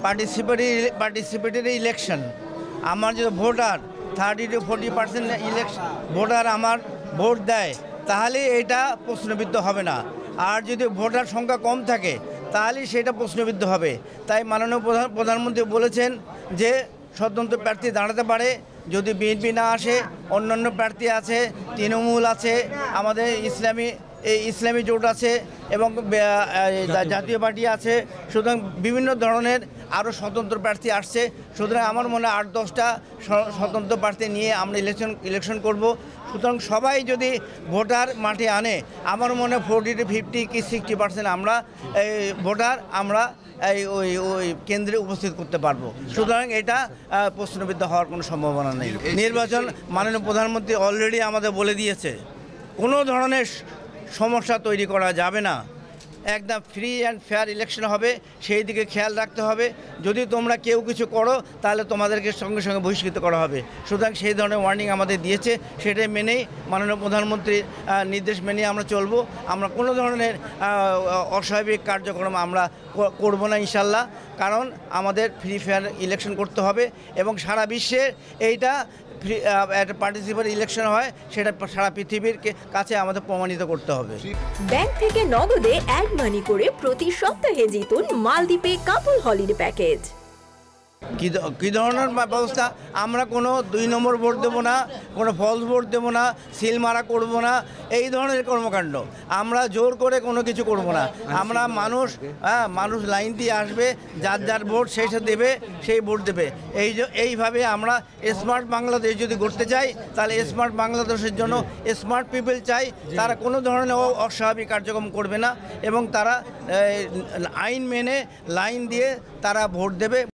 Participatory election. আমার যদি voter 30 to 40% election voter আমার ভোট দেয়, তাহলে এটা প্রশ্নবিদ্ধ হবে না। আর যদি ভোটার সংখ্যা কম থাকে তাহলে সেটা প্রশ্নবিদ্ধ হবে। তাই মাননীয় প্রধানমন্ত্রী বলেছেন যে স্বতন্ত্র প্রার্থী দাঁড়াতে পারে, যদি বিএনপি না আসে অন্যান্য প্রার্থী আছে, তৃণমূল আছে, আমাদের ইসলামী জোট আছে এবং জাতীয় পার্টি আছে। সুতরাং বিভিন্ন ধরনের আরও স্বতন্ত্র প্রার্থী আসছে। সুতরাং আমার মনে হয় 8-10টা স্বতন্ত্র প্রার্থী নিয়ে আমরা ইলেকশন করব। সুতরাং সবাই যদি ভোটার মাঠে আনে, আমার মনে হয় 40 to 50 কি 60% আমরা ভোটার আমরা ওই কেন্দ্রে উপস্থিত করতে পারবো। সুতরাং এটা প্রশ্নবিদ্ধ হওয়ার কোনো সম্ভাবনা নেই। নির্বাচন মাননীয় প্রধানমন্ত্রী অলরেডি আমাদের বলে দিয়েছে, কোনো ধরনের সমস্যা তৈরি করা যাবে না, একদম ফ্রি অ্যান্ড ফেয়ার ইলেকশন হবে, সেই দিকে খেয়াল রাখতে হবে। যদি তোমরা কেউ কিছু করো তাহলে তোমাদেরকে সঙ্গে সঙ্গে বহিষ্কৃত করা হবে। সুতরাং সেই ধরনের ওয়ার্নিং আমাদের দিয়েছে, সেটাই মেনেই মাননীয় প্রধানমন্ত্রীর নির্দেশ মেনে আমরা চলবো। আমরা কোনো ধরনের অস্বাভাবিক কার্যক্রম আমরা করব না ইনশাল্লাহ, কারণ আমাদের ফ্রি ফেয়ার ইলেকশন করতে হবে এবং সারা বিশ্বে এইটা একটা পার্টিসিপেট ইলেকশন হয়, সেটা সারা পৃথিবীর কাছে আমাদের প্রমাণিত করতে হবে। ব্যাংক থেকে নগদে অ্যাড মানি করে প্রতি সপ্তাহে জিতুন মালদ্বীপে কাপল হলিডে প্যাকেজ। কী ধরনের ব্যবস্থা? আমরা কোনো 2 নম্বর ভোট দেবো না, কোনো ফলস ভোট দেবো না, সিল মারা করবো না, এই ধরনের কর্মকাণ্ড। আমরা জোর করে কোনো কিছু করব না। আমরা মানুষ লাইন দিয়ে আসবে, যার ভোট সেই সাথে দেবে, সেই ভোট দেবে। এইভাবে আমরা স্মার্ট বাংলাদেশ যদি করতে চাই, তাহলে স্মার্ট বাংলাদেশের জন্য স্মার্ট পিপল চাই। তারা কোনো ধরনের অস্বাভাবিক কার্যক্রম করবে না এবং তারা আইন মেনে লাইন দিয়ে তারা ভোট দেবে,